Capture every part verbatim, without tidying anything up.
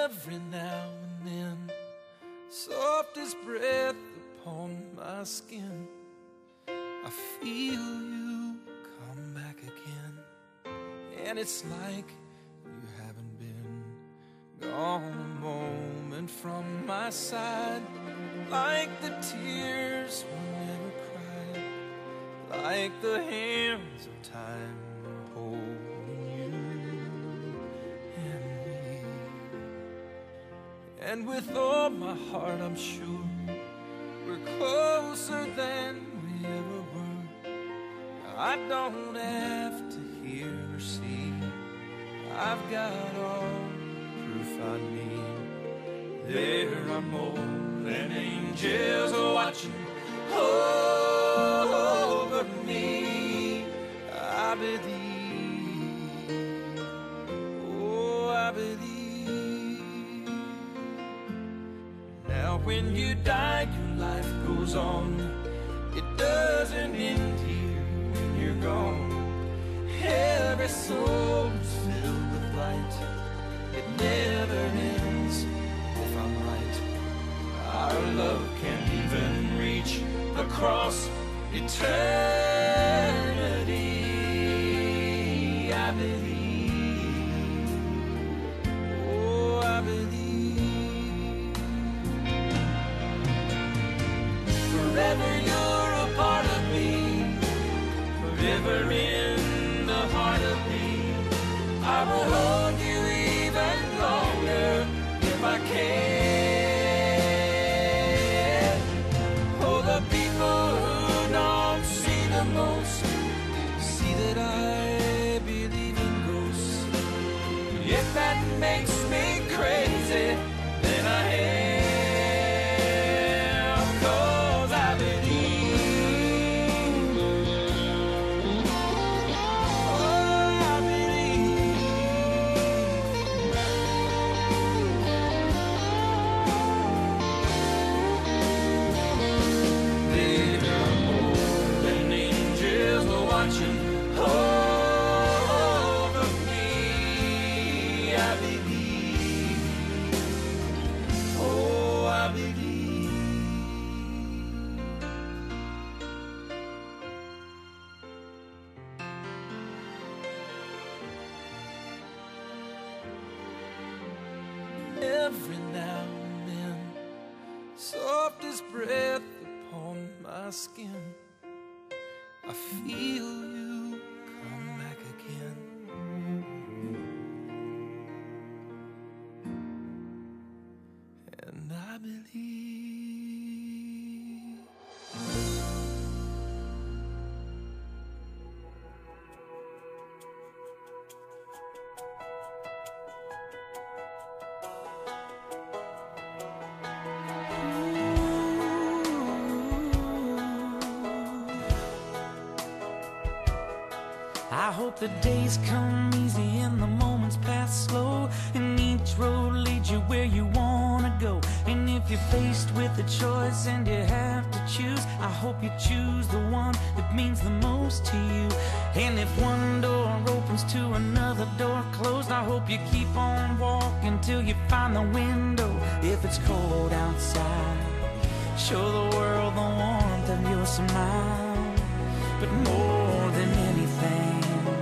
every now and then, soft as breath upon my skin, I feel you come back again. And it's like you haven't been gone a moment from my side, like the tears were never cried, like the hands of time holding you and me. And with all my heart I'm sure we're closer than we ever were. I don't have to hear or see, I've got all proof I need. There are more than angels watching over me. I believe, oh I believe. Now when you die, your life goes on. It doesn't end here when you're gone. Every soul is filled with light. It never ends if I'm right. Our love can even reach across eternity. I believe, oh I believe. Forever you're a part of me, forever in the heart of me. I will hold you even longer if I can. Oh, the people who don't see the most see that I believe in ghosts. If that makes me crazy, then I am, 'cause I believe. Oh, I believe. There are more than angels watching over me. I believe, oh I believe. Every now and then, soft as breath upon my skin, I feel you come back again. And I believe. I hope the days come easy and the moments pass slow, and each road leads you where you wanna go. And if you're faced with a choice and you have to choose, I hope you choose the one that means the most to you. And if one door opens to another door closed, I hope you keep on walking till you find the window. If it's cold outside, show the world the warmth of your smile. But more than anything,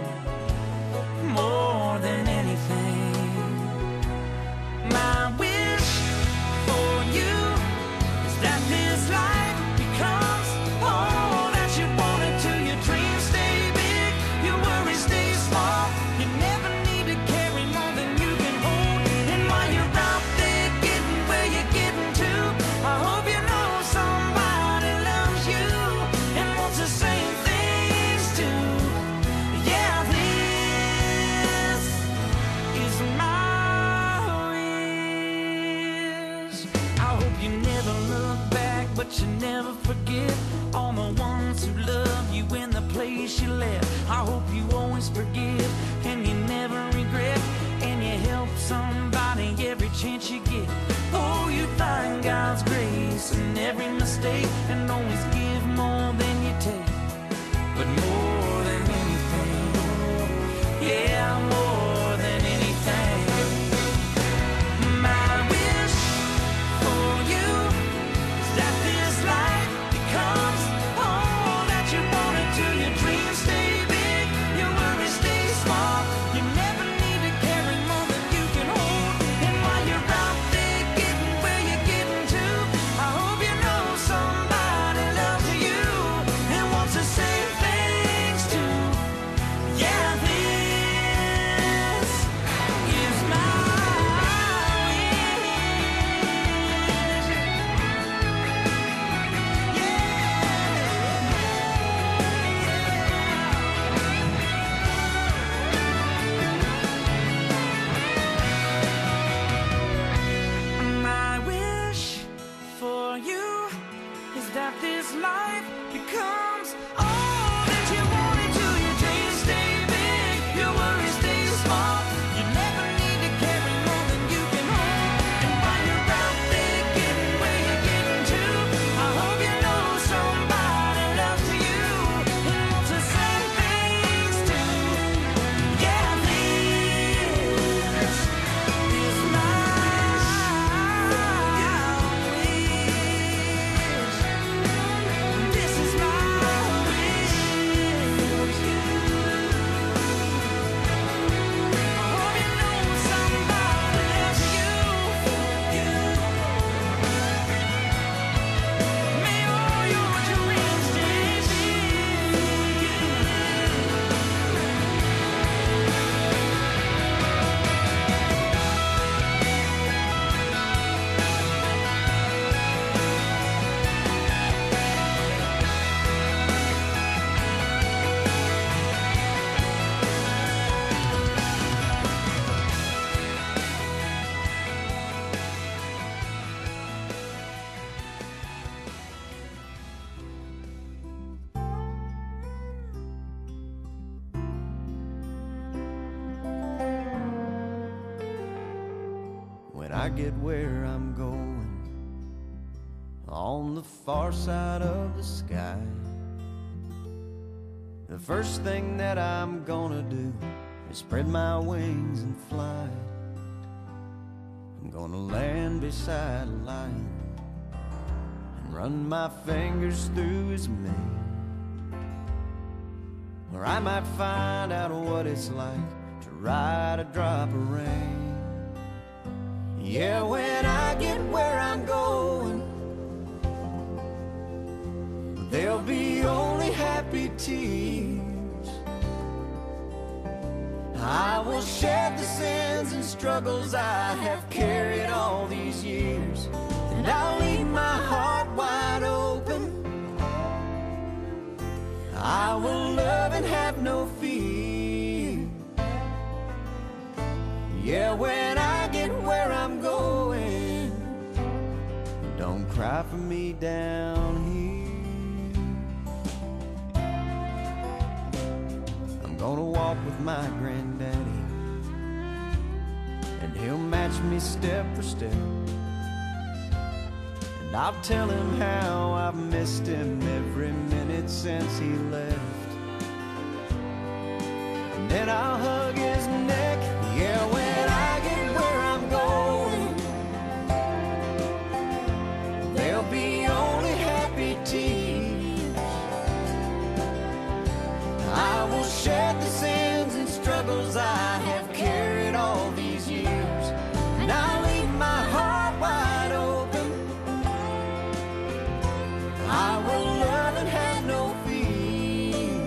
more than anything, my wish for you is that this life becomes all that you want it to. Your dreams stay big, your worries stay small. You never need to carry more than you can hold. And while you're out there getting where you're getting to, I hope you know somebody loves you and wants the same things too. Yeah, this is my wish. I hope you never look back, but you never forget all the ones who love you in the place you left. I hope you always forgive and you never regret, and you help somebody every chance you get. Oh, you find God's grace in every mistake, and always give more than you take. But more than anything, yeah, more than anything, my I get where I'm going, on the far side of the sky, the first thing that I'm gonna do is spread my wings and fly. I'm gonna land beside a lion and run my fingers through his mane. Or I might find out what it's like to ride a drop of rain. Yeah, when I get where I'm going, there'll be only happy tears. I will shed the sins and struggles I have carried all these years, and I'll leave my heart wide open. I will love and have no fear. Yeah, when I get where I'm going, don't cry for me down here. I'm gonna walk with my granddaddy, and he'll match me step for step. And I'll tell him how I've missed him every minute since he left. And then I'll hug his neck. Yeah, when I get where I'm going, there'll be only happy tears. I will shed the sins and struggles I have carried all these years, and I'll leave my heart wide open. I will love and have no fear.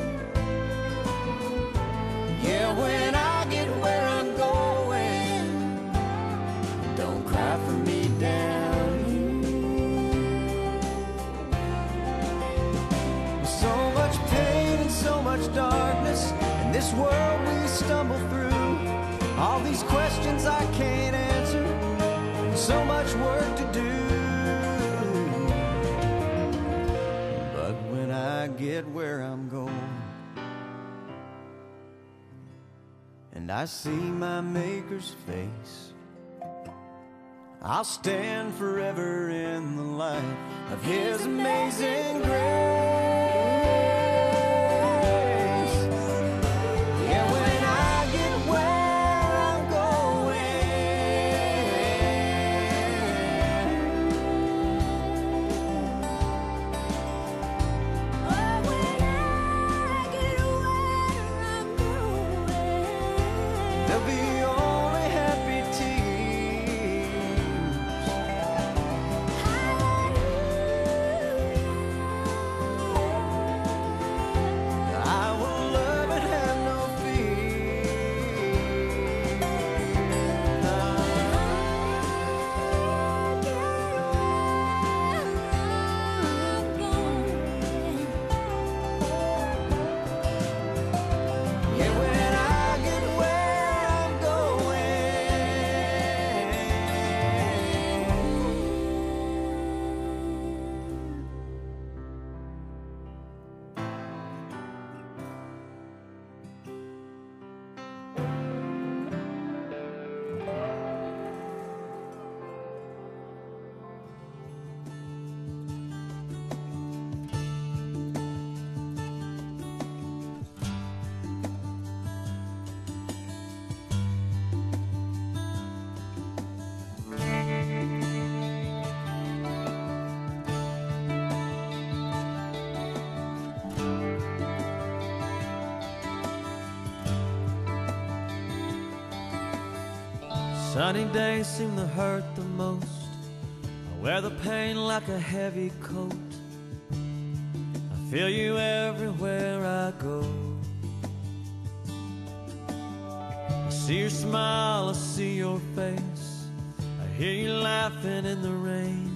Yeah, when I get where I'm going, don't cry for me down here. So much pain and so much darkness in this world we stumble through. All these questions I can't answer, and so much work to do. But when I get where I'm going, and I see my Maker's face, I'll stand forever in the light of His amazing grace. Yeah, when I get where I'm going, there'll be only happy tears. I will love and have no Yeah, when I get where I'm Sunny days seem to hurt the most. I wear the pain like a heavy coat. I feel you everywhere I go. I see your smile, I see your face. I hear you laughing in the rain.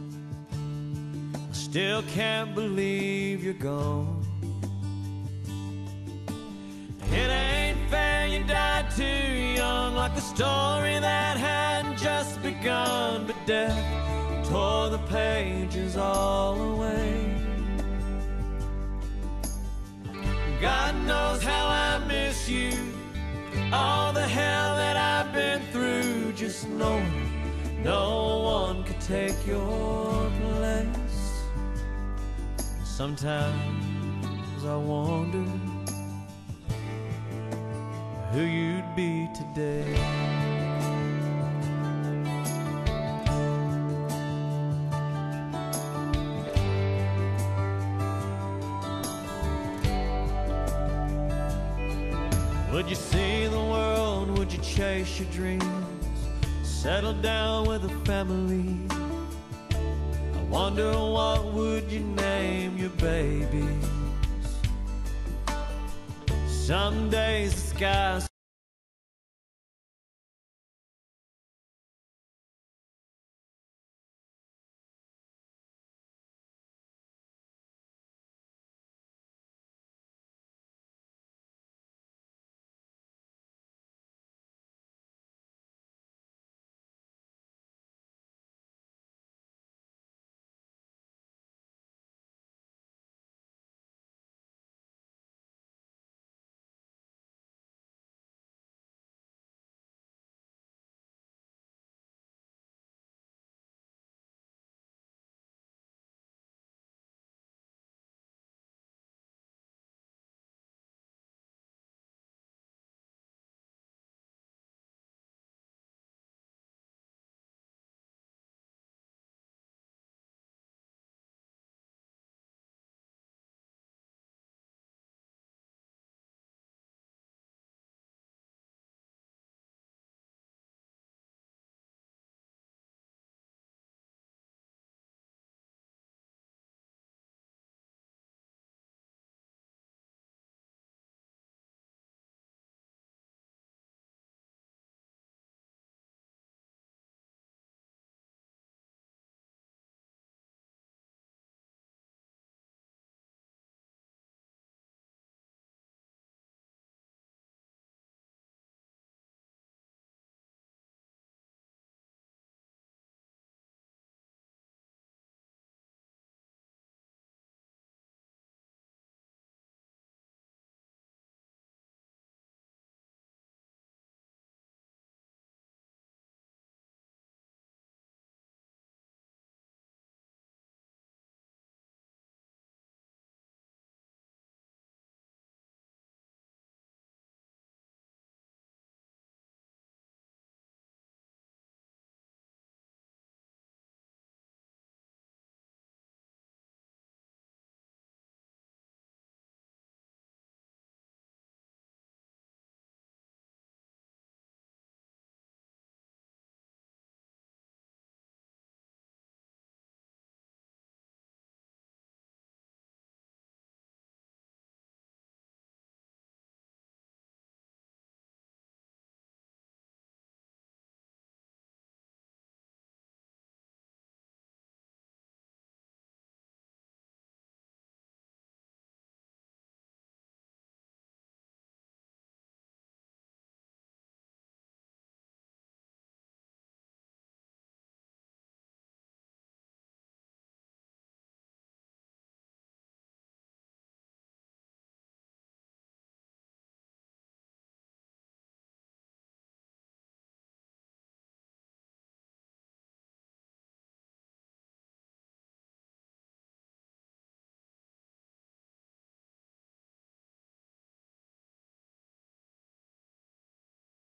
I still can't believe you're gone. It ain't fair, you died too young, like a story that hadn't just begun. But death tore the pages all away. God knows how I miss you, all the hell that I've been through. Just knowing no one could take your place. Sometimes I wonder who you'd be today. Would you see the world? Would you chase your dreams? Settle down with a family? I wonder what would you name your babies? Some days the sky's